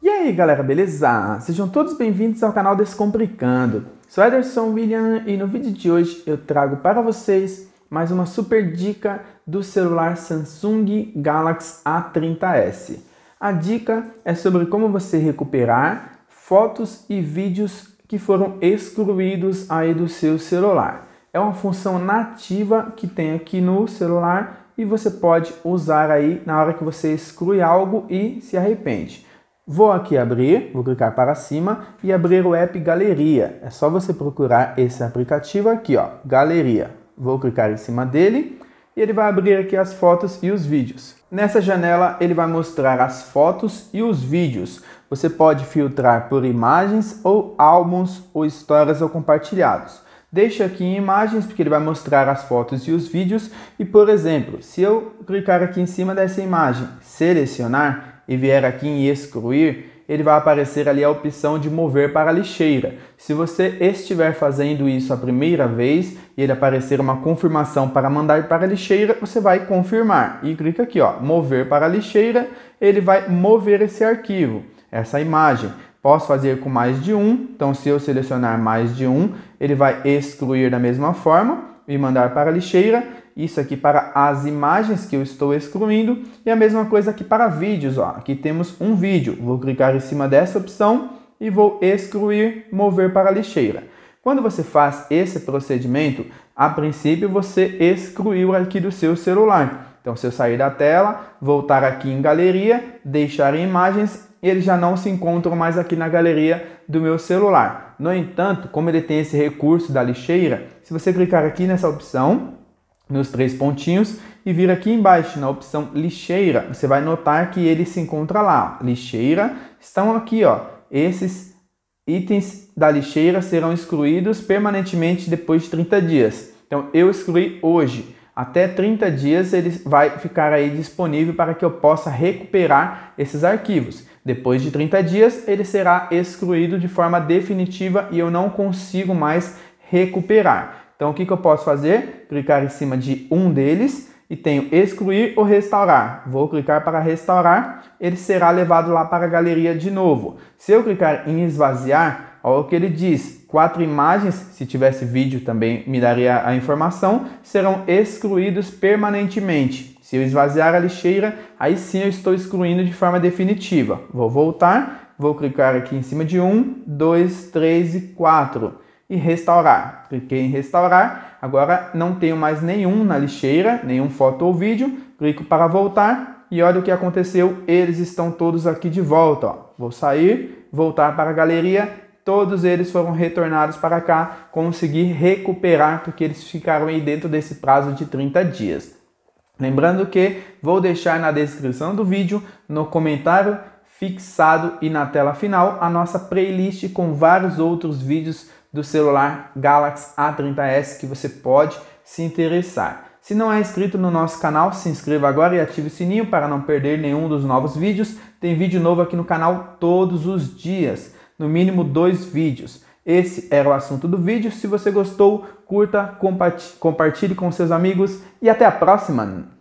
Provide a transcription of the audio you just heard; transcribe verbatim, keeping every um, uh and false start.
E aí galera, beleza? Sejam todos bem-vindos ao canal Descomplicando. Sou Ederson William e no vídeo de hoje eu trago para vocês mais uma super dica do celular Samsung Galaxy A trinta S. A dica é sobre como você recuperar fotos e vídeos que foram excluídos aí do seu celular. É uma função nativa que tem aqui no celular e você pode usar aí na hora que você exclui algo e se arrepende. Vou aqui abrir, vou clicar para cima e abrir o app Galeria. É só você procurar esse aplicativo aqui, ó, Galeria. Vou clicar em cima dele e ele vai abrir aqui as fotos e os vídeos. Nessa janela ele vai mostrar as fotos e os vídeos. Você pode filtrar por imagens ou álbuns ou histórias ou compartilhados. Deixa aqui em imagens porque ele vai mostrar as fotos e os vídeos. E por exemplo, se eu clicar aqui em cima dessa imagem, selecionar e vier aqui em excluir, ele vai aparecer ali a opção de mover para a lixeira. Se você estiver fazendo isso a primeira vez e ele aparecer uma confirmação para mandar para a lixeira, você vai confirmar e clica aqui, ó, mover para a lixeira, ele vai mover esse arquivo, essa imagem. Posso fazer com mais de um, então se eu selecionar mais de um, ele vai excluir da mesma forma e mandar para a lixeira. Isso aqui para as imagens que eu estou excluindo e a mesma coisa aqui para vídeos, ó. Aqui temos um vídeo, vou clicar em cima dessa opção e vou excluir, mover para a lixeira. Quando você faz esse procedimento, a princípio você excluiu aqui do seu celular. Então se eu sair da tela, voltar aqui em galeria, deixar em imagens, eles já não se encontram mais aqui na galeria do meu celular. No entanto, como ele tem esse recurso da lixeira, se você clicar aqui nessa opção, nos três pontinhos e vir aqui embaixo na opção lixeira, você vai notar que ele se encontra lá. Lixeira, estão aqui, ó, esses itens da lixeira serão excluídos permanentemente depois de trinta dias. Então eu excluí hoje. Até trinta dias ele vai ficar aí disponível para que eu possa recuperar esses arquivos. Depois de trinta dias ele será excluído de forma definitiva e eu não consigo mais recuperar. Então, o que, que eu posso fazer? Clicar em cima de um deles e tenho excluir ou restaurar. Vou clicar para restaurar, ele será levado lá para a galeria de novo. Se eu clicar em esvaziar, olha o que ele diz. Quatro imagens, se tivesse vídeo também me daria a informação, serão excluídos permanentemente. Se eu esvaziar a lixeira, aí sim eu estou excluindo de forma definitiva. Vou voltar, vou clicar aqui em cima de um, dois, três e quatro. E restaurar. Cliquei em restaurar, agora não tenho mais nenhum na lixeira, nenhum foto ou vídeo, clico para voltar e olha o que aconteceu, eles estão todos aqui de volta. Ó. Vou sair, voltar para a galeria, todos eles foram retornados para cá, consegui recuperar porque eles ficaram aí dentro desse prazo de trinta dias. Lembrando que vou deixar na descrição do vídeo, no comentário fixado e na tela final, a nossa playlist com vários outros vídeos do celular Galaxy A trinta S que você pode se interessar. Se não é inscrito no nosso canal, se inscreva agora e ative o sininho para não perder nenhum dos novos vídeos. Tem vídeo novo aqui no canal todos os dias, no mínimo dois vídeos. Esse era o assunto do vídeo. Se você gostou, curta, compartilhe com seus amigos e até a próxima!